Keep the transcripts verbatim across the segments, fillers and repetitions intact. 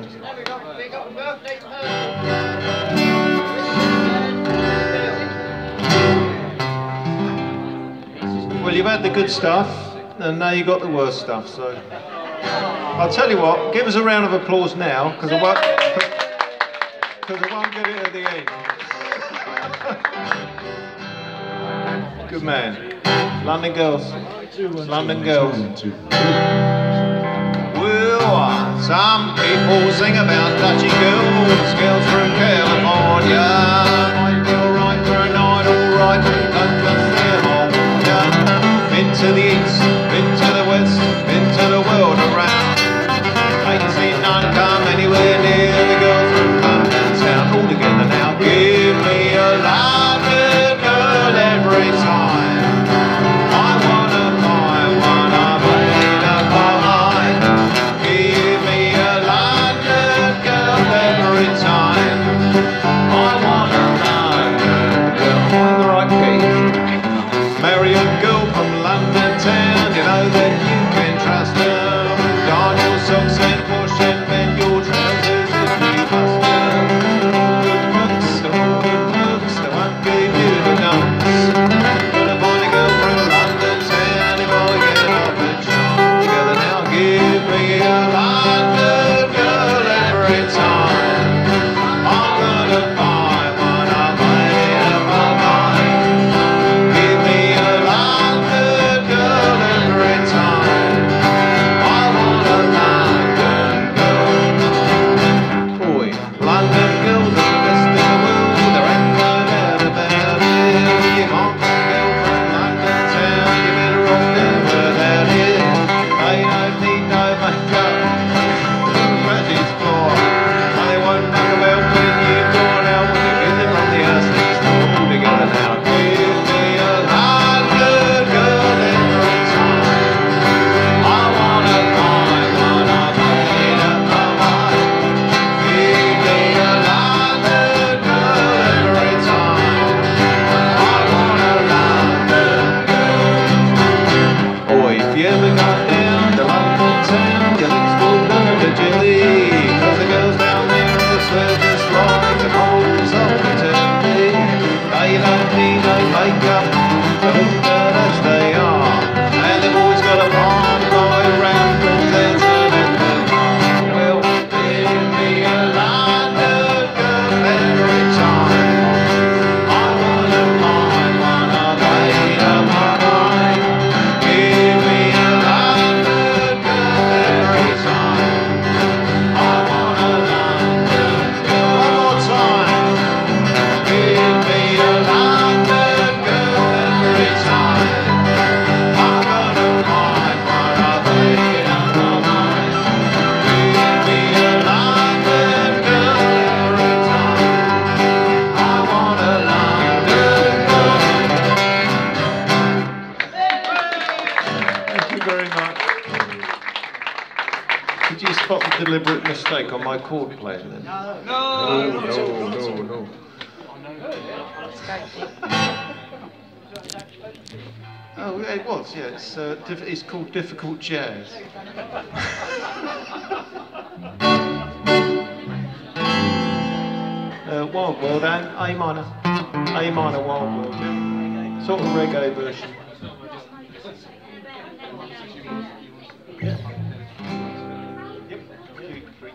Well, you've had the good stuff, and now you've got the worst stuff, so... I'll tell you what, give us a round of applause now, because I won't... Because I won't get it at the end. Good man. London girls. London girls. Well, some people sing about touchy girls, girls from California. Might be alright for a night, alright, but don't just stay home. Been to the east, been to the west, been to the world around. Ain't seen none come anywhere near the girls from London town. All together now, give me a London girl every time. I wanna buy one, I made up my mind. Give me a London girl every time. I want a London girl. Find the right key. Marry a girl from London town, you know that you can trust her. Darn your socks and wash and bend your trousers if you must her. Good looks, oh good looks, they won't give you the dumps. Gonna find a girl from London town if I get off the chart. Together now, give me a London girl every time. I'm gonna buy one, I made up my mind. Give me a London girl every time. I want a London girl. Boy, London girls are the best in the world. There ain't no doubt about it. You want a girl from London town, you better off down without it. They don't need no makeup, practice floor. They won't knock about when you've gone out when you get them from the house next door. All together now, give me a London girl every time. I wanna buy one, I made up my mind. Give me a London girl every time. I want a London girl. Boy, if you ever go down to London town, your lips will turn to jelly. Cause the girls down there, they swear just like the moles of eternity. They don't need no makeup, they look good as they are. And they've always got a palm boy around from there to the bar. Well, give me a London girl every time. I wanna find one, I made up my mind. Give me a London girl every time. I want a London girl. One more time. Give me a London girl every time. I'm gonna find one, I made up my mind. Give me a London girl every time. I want a London girl. Thank you very much. Did you spot the deliberate mistake on my chord playing then? No, no, no, no, no. Oh, yeah, it was, yeah. It's, uh, diff it's called Difficult Jazz. uh, Wild World and A minor. A minor Wild World, yeah. Sort of reggae version. Yeah. Yep. Two, three.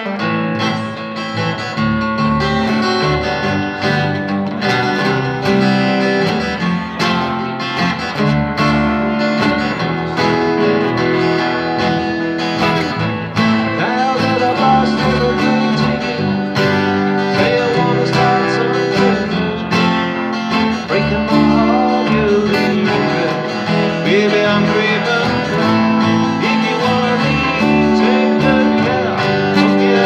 Baby, I'm dreaming. If you wanna leave, take good care.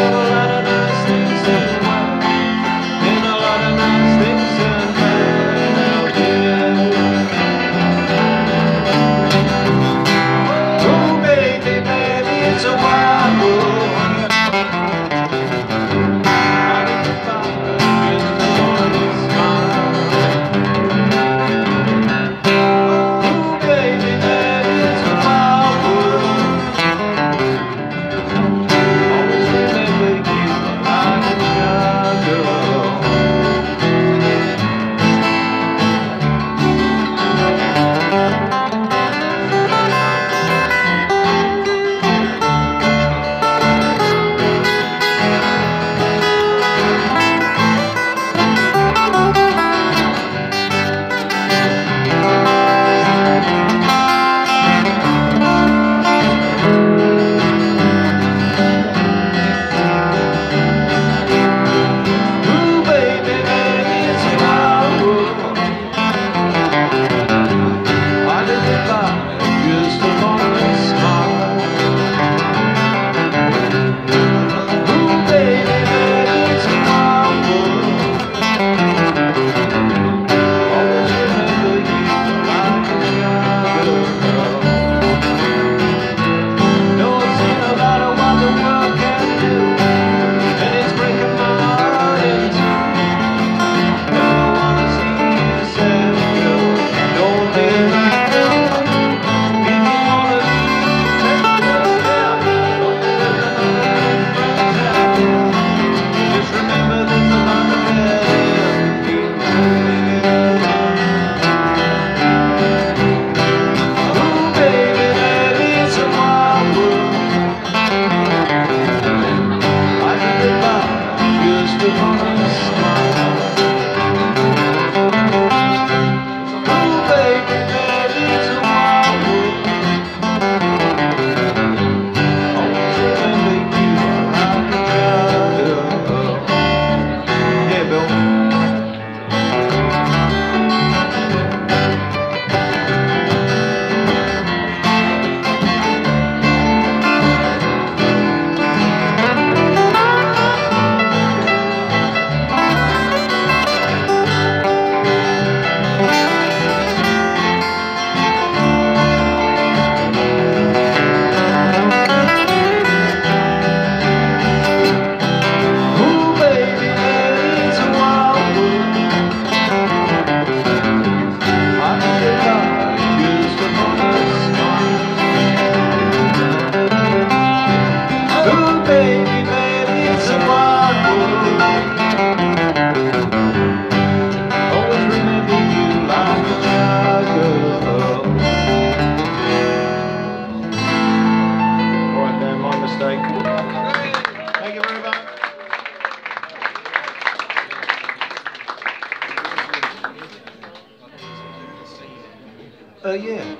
yeah.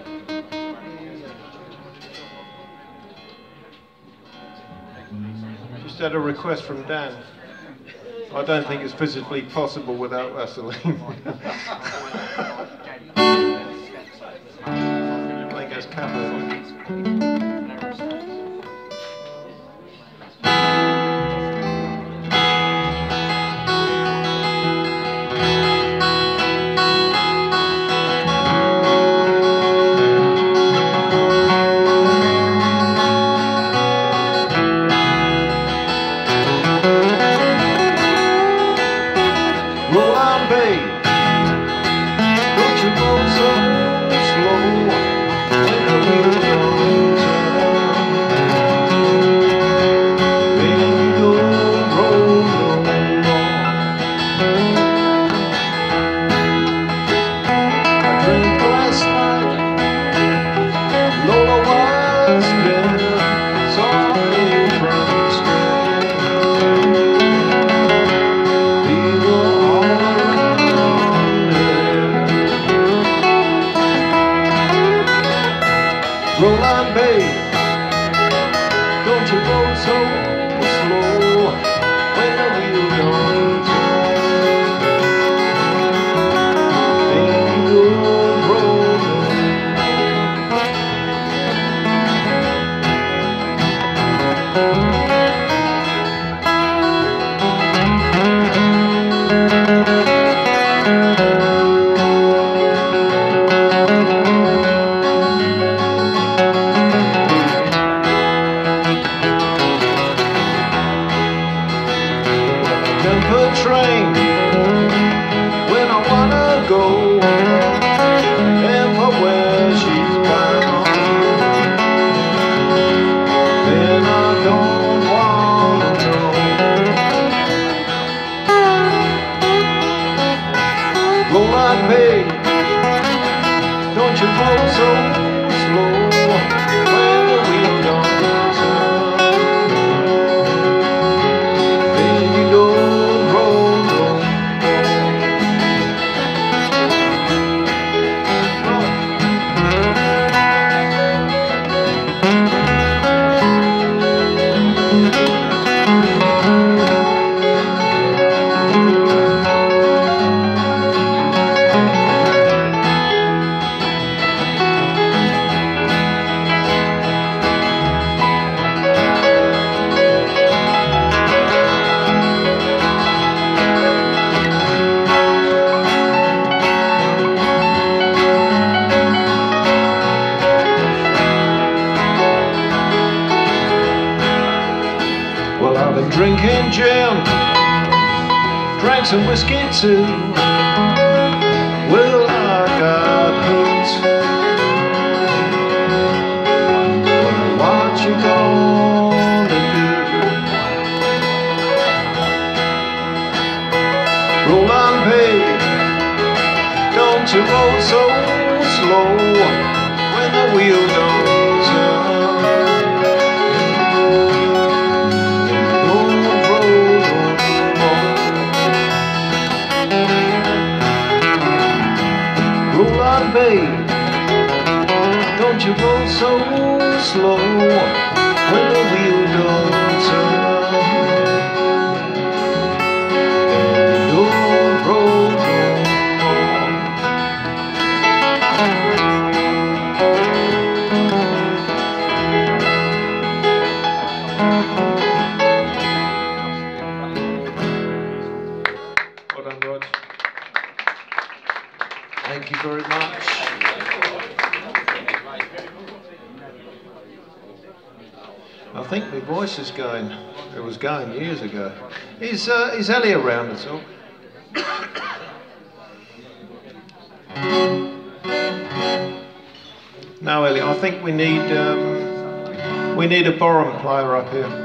Just had a request from Dan. I don't think it's physically possible without Vaseline. I think that's capital. Roll on, babe, don't you go so slow when the wheel don't turn. Then you go rolling. Train when I wanna go and for where she's bound, then I don't wanna know. Roll on, babe, don't you go so slow when the wheel don't turn. Then you don't. Well, I've been drinking gin, drank some whiskey too. Well, I got hooked. Well, what you gonna do? Roll on, babe, don't you roll so slow when the wheel don't turn. Roll on, babe, don't you roll so slow when the wheel don't turn. And don't roll no more. Well done, Rog. Thank you very much. I think my voice is going. It was going years ago. Is uh, is Ellie around at all? No, Ellie. I think we need um, we need a bottom player up here.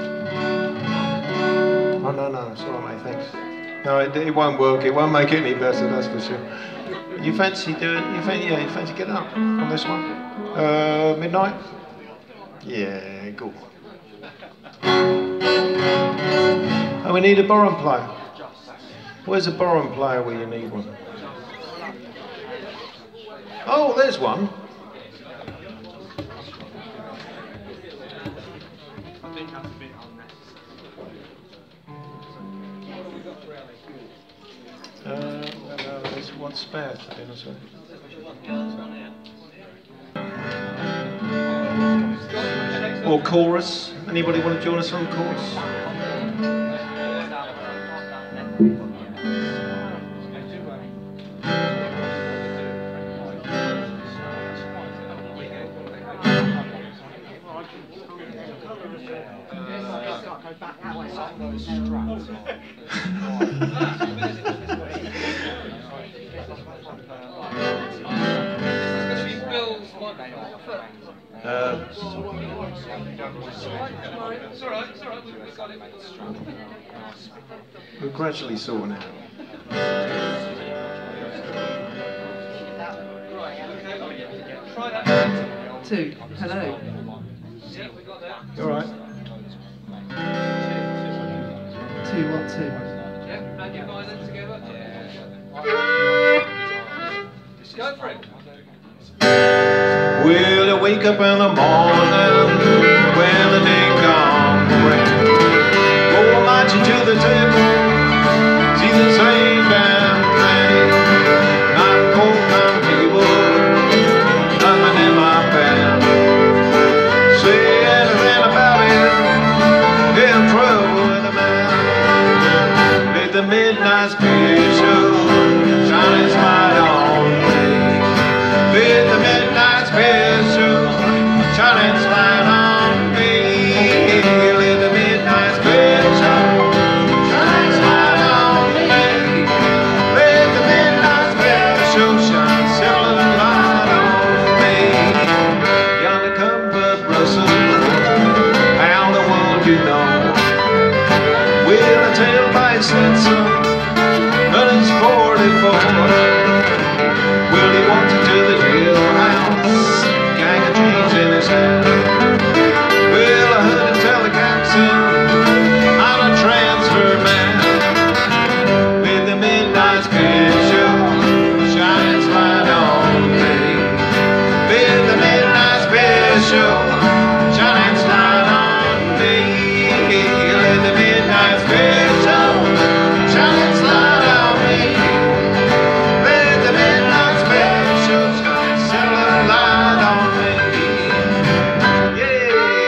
Oh no, no, it's all right, mate. Thanks. No, it, it won't work. It won't make it any better. That's for sure. You fancy doing? You fancy? Yeah, you fancy getting up on this one? Uh, midnight? Yeah, go. Oh, we need a bottom player. Where's a bottom player where you need one? Oh, there's one. What's spare for dinner, sir? Or chorus? Anybody want to join us on chorus? Uh, we're gradually sorting it out. Two. Hello. You all right? Two, one, two. Yep, and your violin together. Go for it. Will you wake up in the morning when the day comes around? Go marching to the table, see the same damn thing. Not cold, not people, nothing in my band. Say anything about it, get in trouble with a man. Let the midnight special shine its light on me. Let the midnight special shine its light on me. Let the midnight special shine its light on me. Let the midnight special shine its light on me. Yonder come Bud Russell, how the world you know. Will I tell by his Slinson, but it's forty-four. Will he want to do the jailhouse, gang of dreams in his hand? Will I heard him tell the captain I'm a transfer man? With the midnight special shine its light on me. With the midnight special shine its light on me. With the midnight special shine its light on me. Let the midnight special shine its light on me. Yeah.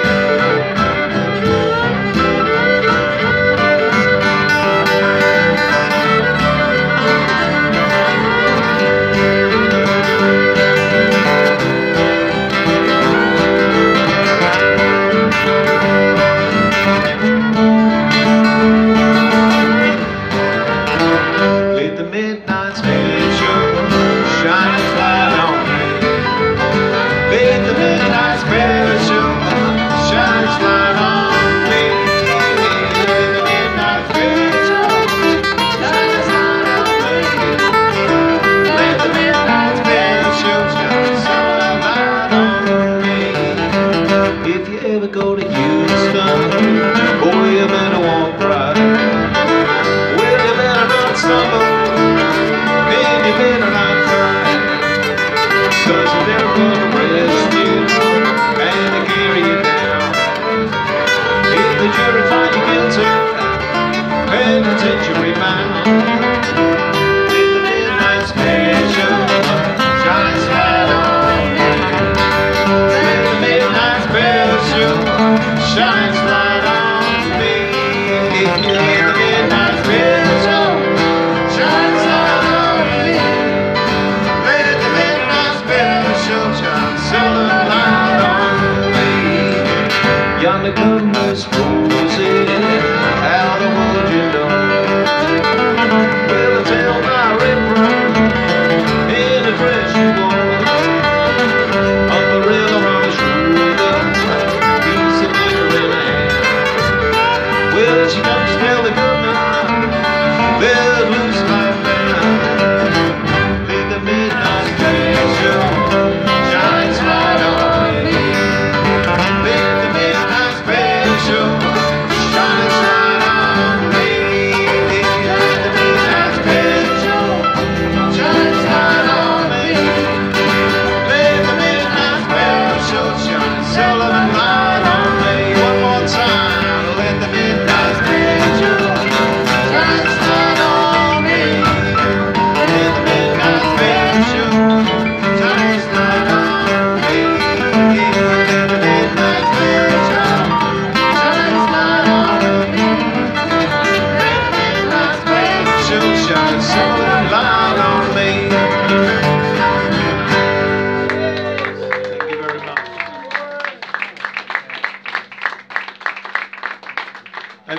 Let the midnight special shine its light on me. Let the midnight special shine its light on me. Let the midnight special shine its light on me. Let the midnight special shine its light on me. If you ever go to Houston, boy, you better walk right. Well, you better not stumble, and you better not cry, 'cause they're gonna arrest you and they carry you down. If the jury find you guilty, penitentiary bound. Let the midnight special shine its light on me. Let the midnight special shine its light on me. Let the midnight special shine its light on me. Let the midnight special shine its light on me. Yonder comes Rosie, how the world you know. Will I tell my ripper in the dress you wore? Umbrella on his shoulder, piece of glitter in her hand. Well, she comes to tell the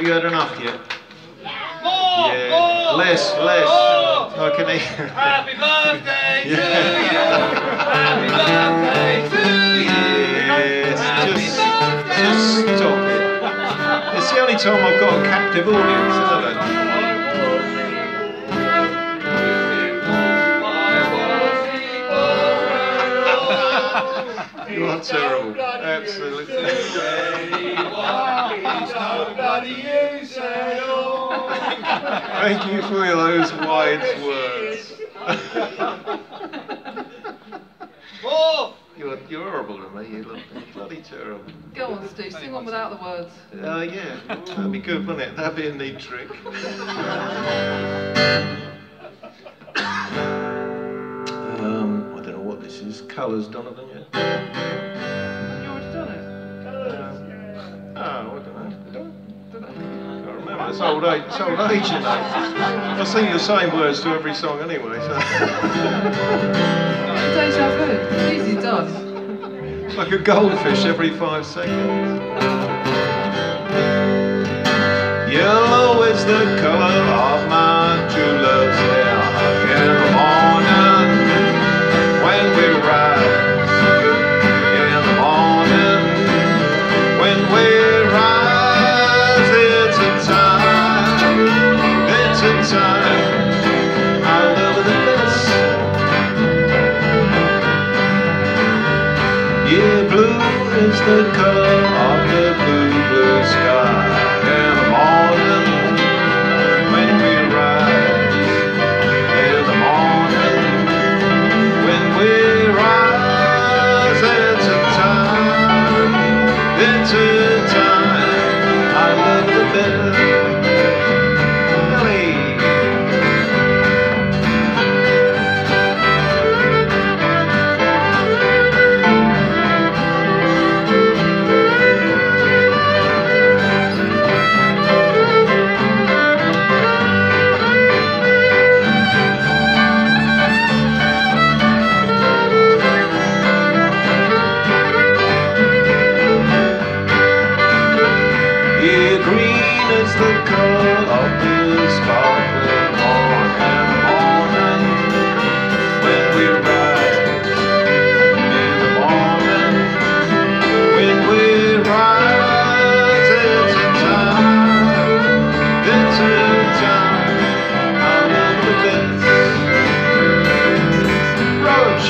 you had enough yet? More! Yeah. More! Less, less. More! I can hear. Happy birthday to Yeah. you! Happy birthday to you! Yes, Happy just, birthday! just stop it. It's the only time I've got a captive audience, isn't it? You are terrible. Absolutely. Thank you for those wise words. More! You're, you're horrible to me, you look bloody terrible. Go on, Stu, sing one without the words. Uh, yeah, that'd be good, wouldn't it? That'd be a neat trick. um, I don't know what this is. Colours, Donovan, yeah? You already done it? Oh, I don't know. Don't, don't know. Can't remember. It's old age, it's old age, you know. I sing the same words to every song anyway, so. Deja vu. Easy done. It's like a goldfish every five seconds. Yellow is the colour of my true love's hair. In the morning when we rise, in the morning when we rise, it's a time, it's a time I love the best. Yeah, blue is the colour of the blue, blue sky. In the morning when we rise, in the morning when we rise, it's a time, it's a time I love the best. Ellie. Yeah, green is the colour of the sparkling morn. In the morning when we rise, in the morning when we rise, it's a time, it's a time I love the best. Roj.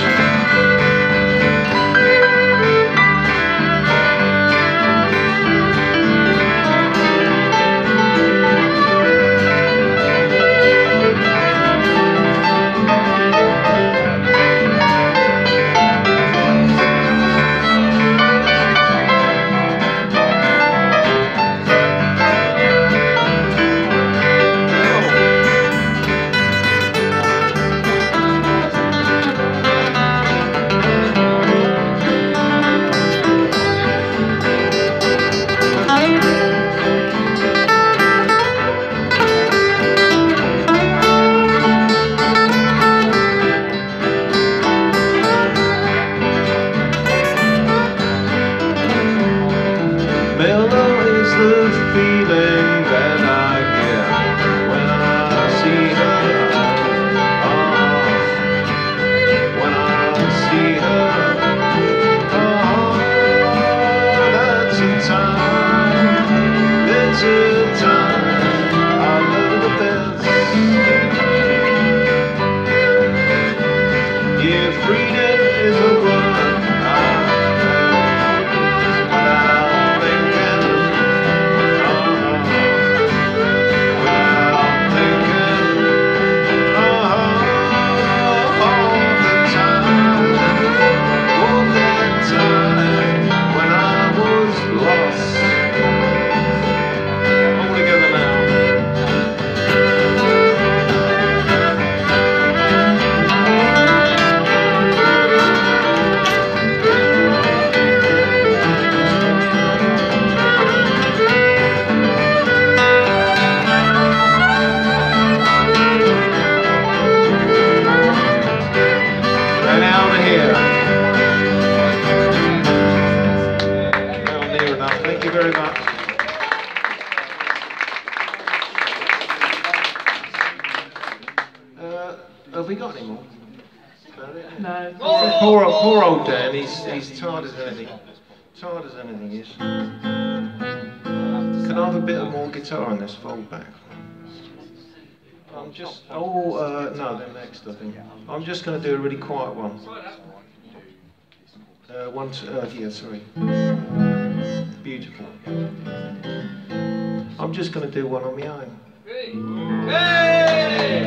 Have we got any more? About it? No. Oh! Poor, old- poor old Dan, he's, he's tired as anything. Tired as anything is. Can I have a bit of more guitar on this fold back? I'm just, oh, uh, no, then next I think. I'm just going to do a really quiet one. Uh, one, two, uh, yeah, sorry. Beautiful. I'm just going to do one on my own. Hey!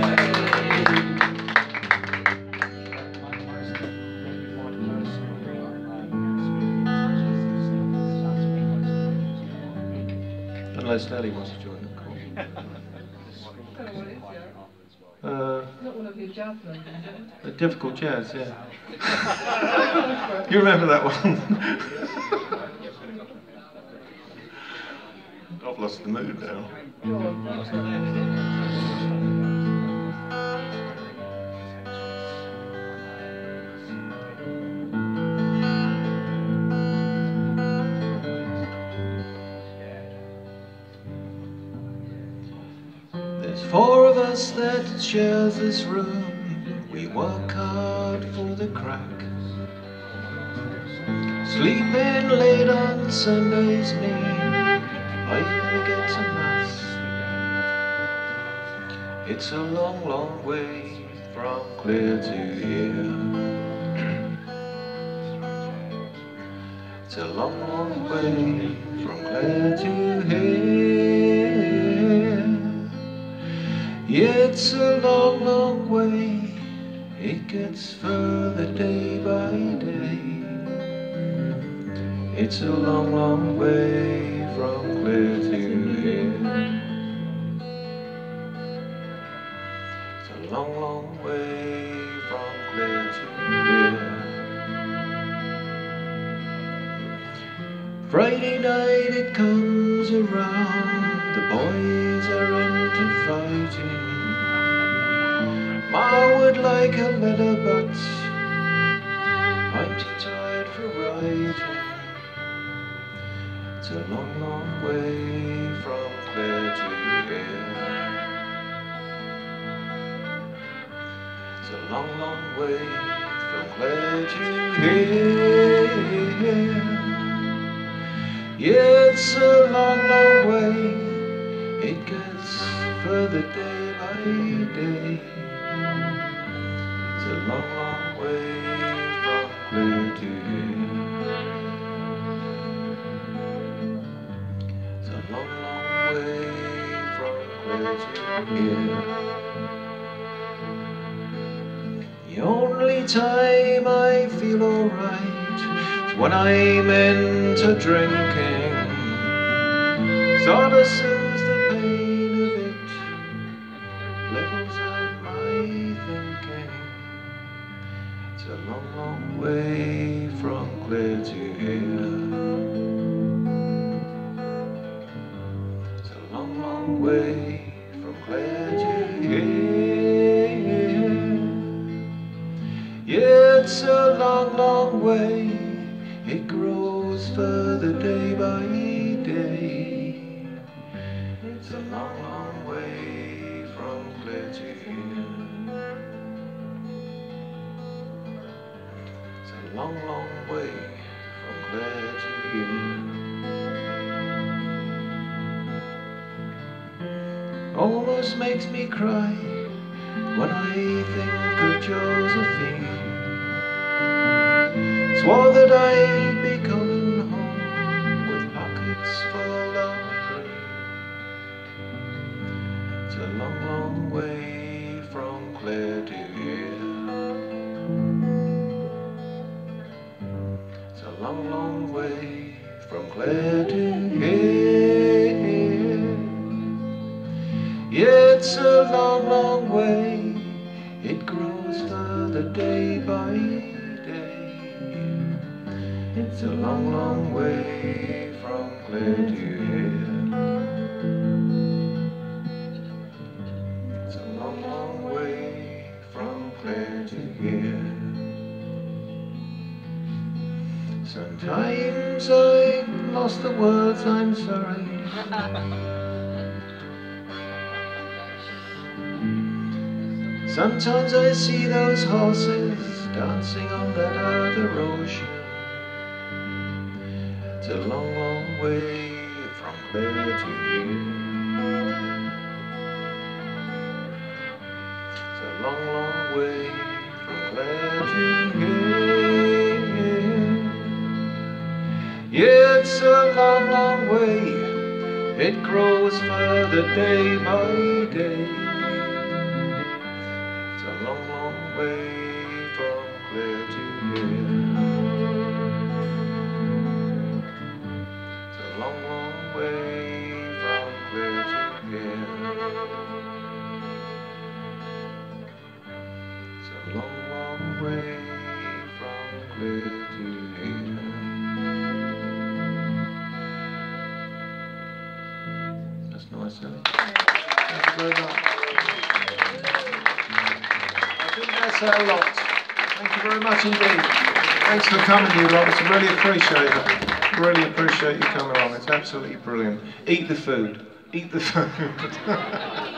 Unless Ellie wants to join the call. I don't know what it is yet. Uh, Not one of your jazz numbers, is it? a difficult jazz, yeah. You remember that one? I've lost the mood now. Go on, that's right. There's four of us that shares this room. We work hard for the crack. Sleeping late on Sundays mean I never get to mass. It's a long, long way from clear to here. It's a long, long way from clear to here. Yeah, it's a long, long way. It gets further day by day. It's a long, long way from clear to here. It's a long, long way from clear to here. Friday night it comes around, the boys are into fighting. Ma would like a letter, but I'm too tired for writing. It's a long, long way from clear to here. It's a long, long way from clear to here. Yeah, it's a long, long way. It gets further day by day. It's a long, long way from clear to here. It's a long, long way from clear to here. The only time I feel alright is when I'm into drinking. Sort of soothes the pain of it, levels out my thinking. It's a long, long way from clear to here. It's a long, long way from clear to here. Yeah, it's a long, long way. It grows further day by day. It's a long, long way from clear to here. It's a long, long way from clear to here. Almost makes me cry when I think of Josephine. Swore that I'd be coming home with pockets full of green. It's a long, long way from clear to here. It's a long, long way from clear to here. Yeah, it's a long, long way. It grows further day by day. It's a long, long way from clear to here. It's a long, long way from clear to here. Sometimes I've lost the words, I'm sorry. Sometimes I see those horses dancing on that other ocean. It's a long, long way from there to here. It's a long, long way from there to here. Yeah, it's a long, long way. It grows further day by day. It's a long, long way from Clare to here. It's a long, long way from Clare to here. It's a long, long way from Clare to here. That's nice, isn't it? Thank you very much. I think that's our lot. Thank you very much indeed. Thanks for coming, you lot. It's really appreciate it. Really appreciate you coming along. It's absolutely brilliant. Eat the food. Eat the food.